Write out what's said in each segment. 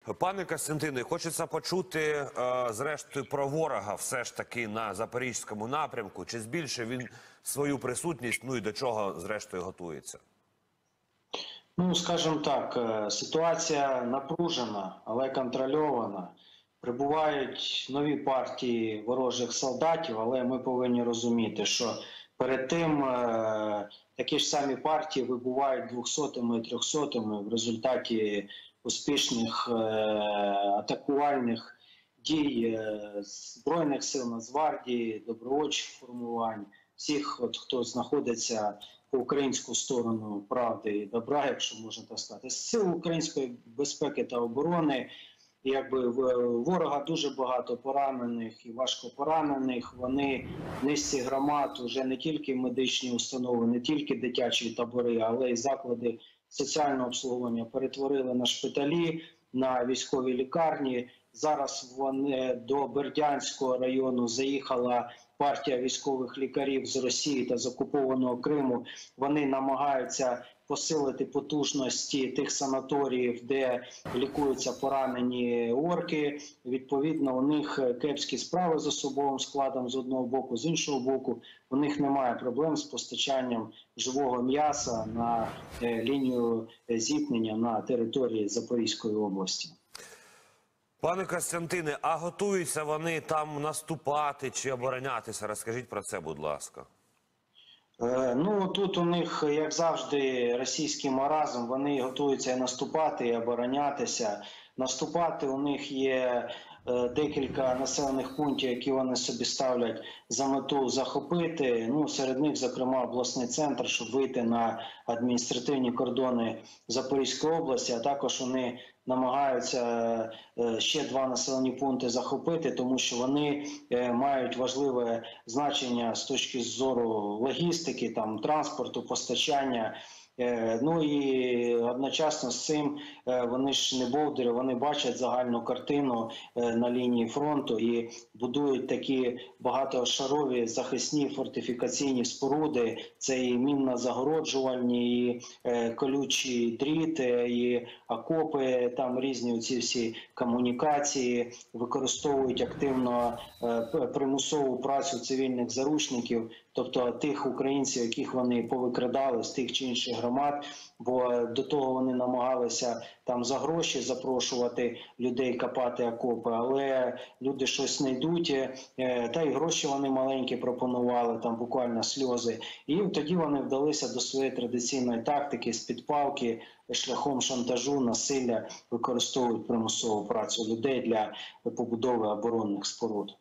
Пане Костянтине, хочеться почути, зрештою, про ворога все ж таки на Запорізькому напрямку. Чи збільшив він свою присутність, ну і до чого, зрештою, готується? Ну, скажімо так, ситуація напружена, але контрольована. Прибувають нові партії ворожих солдатів, але ми повинні розуміти, що перед тим такі ж самі партії вибувають 200-ми і 300-ми в результаті успішних атакувальних дій Збройних сил, Нацгвардії, добровольчих формувань, всіх, хто знаходиться по українську сторону правди і добра, якщо можна так сказати, з сил української безпеки та оборони. Якби ворога дуже багато поранених і важко поранених. Вони в низці громад вже не тільки медичні установи, не тільки дитячі табори, але й заклади соціального обслуговування перетворили на шпиталі, на військові лікарні. Зараз до Бердянського району заїхала партія військових лікарів з Росії та з окупованого Криму. Вони намагаються посилити потужності тих санаторіїв, де лікуються поранені орки. Відповідно, у них кепські справи з особовим складом з одного боку, з іншого боку, у них немає проблем з постачанням живого м'яса на лінію зіткнення на території Запорізької області. Пане Костянтине, а готуються вони там наступати чи оборонятися? Розкажіть про це, будь ласка. Ну, тут у них, як завжди, російський маразм, вони готуються і наступати, і оборонятися. Наступати у них є декілька населених пунктів, які вони собі ставлять за мету захопити. Ну, серед них, зокрема, обласний центр, щоб вийти на адміністративні кордони Запорізької області, а також вони намагаються ще 2 населені пункти захопити, тому що вони мають важливе значення з точки зору логістики, там, транспорту, постачання. Ну і одночасно з цим вони ж не бовдури, вони бачать загальну картину на лінії фронту і будують такі багатошарові захисні фортифікаційні споруди. Це і мінно-загороджувальні, і колючі дріти, і окопи, там різні ці всі комунікації, використовують активно примусову працю цивільних заручників, тобто тих українців, яких вони повикрадали з тих чи інших громад, бо до того вони намагалися там за гроші запрошувати людей копати окопи, але люди щось не йдуть, та й гроші вони маленькі пропонували, там буквально сльози. І тоді вони вдалися до своєї традиційної тактики з-під палки, шляхом шантажу, насилля, використовують примусову працю людей для побудови оборонних споруд.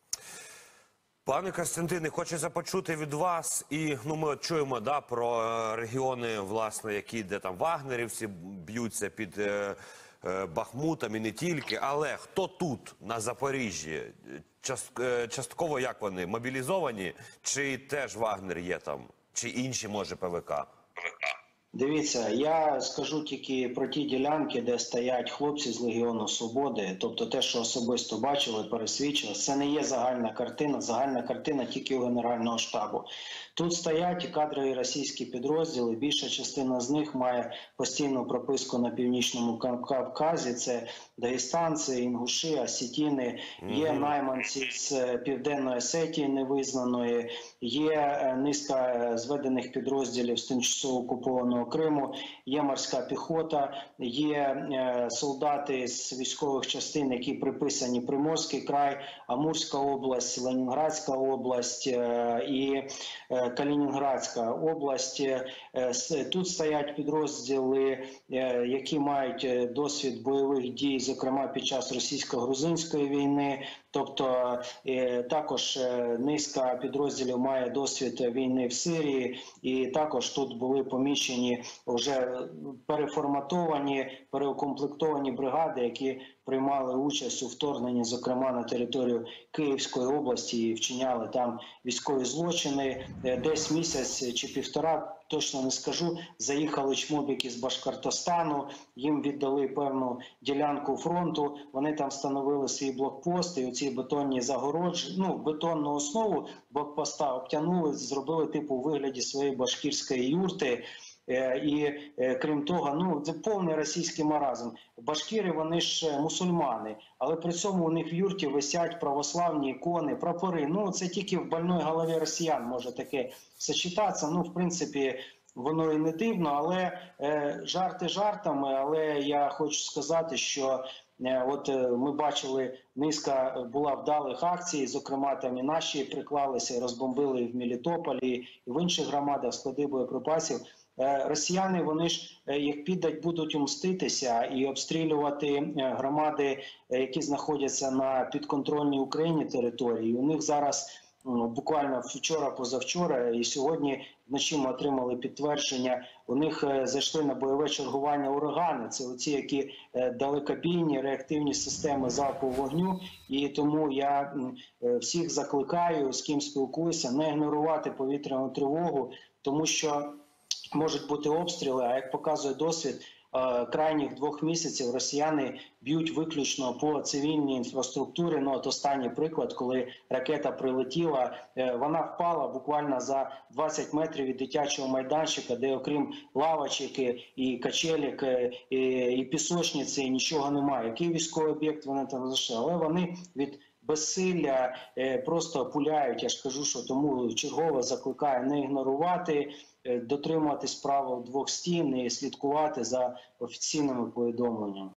Пане Костянтине, хочеться почути від вас, і ми чуємо про регіони, власне, де там вагнерівці б'ються під Бахмутом і не тільки, але хто тут, на Запоріжжі, частково як вони, мобілізовані, чи теж Вагнер є там, чи інші, може, ПВК? Дивіться, я скажу тільки про ті ділянки, де стоять хлопці з Легіону Свободи, тобто те, що особисто бачили, пересвідчили, це не є загальна картина тільки у Генерального штабу. Тут стоять кадрові російські підрозділи, більша частина з них має постійну прописку на Північному Кавказі, це дагестанці, інгуші, осетіни, є найманці з Південної Осетії невизнаної, є низка зведених підрозділів з тимчасово окупованого Криму, є морська піхота, є солдати з військових частин, які приписані Приморський край, Амурська область, Ленінградська область і Калінінградська область. Тут стоять підрозділи, які мають досвід бойових дій, зокрема під час російсько-грузинської війни. Тобто також низка підрозділів має досвід війни в Сирії, і також тут були поміщені вже переформатовані, переукомплектовані бригади, які приймали участь у вторгненні, зокрема на територію Київської області, і вчиняли там військові злочини. Десь місяць чи півтора, точно не скажу, заїхали чмобіки з Башкортостану, їм віддали певну ділянку фронту, вони там встановили свій блокпост, і оці бетонні загороджі, бетонну основу блокпоста обтянули, зробили типу у вигляді своєї башкірської юрти. Крім того, ну це повний російський маразм. Башкири, вони ж мусульмани, але при цьому у них в юрті висять православні ікони, прапори. Ну це тільки в больної голові росіян може таке сочетатися. Ну, в принципі, воно і не дивно, але жарти жартами. Але я хочу сказати, що от ми бачили, низка була вдалих акцій, зокрема там і наші приклалися, розбомбили і в Мелітополі, і в інших громадах склади боєприпасів. Росіяни, вони ж як підуть, будуть мститися і обстрілювати громади, які знаходяться на підконтрольній Україні території. У них зараз буквально вчора, позавчора і сьогодні вночі ми отримали підтвердження, у них зайшли на бойове чергування урагани. Це оці, які далекобійні реактивні системи залпового вогню. І тому я всіх закликаю, з ким спілкуюся, не ігнорувати повітряну тривогу, тому що можуть бути обстріли, а як показує досвід, крайніх 2 місяців росіяни б'ють виключно по цивільній інфраструктурі. Ну, от останній приклад, коли ракета прилетіла, вона впала буквально за 20 метрів від дитячого майданчика, де окрім лавочок і качелек, і пісочниці нічого немає. Який військовий об'єкт вони там зайшли? Але вони від безсилля просто пуляють. Я ж кажу, що тому чергово закликаю не ігнорувати, дотримуватись правил 2 стін і слідкувати за офіційними повідомленнями.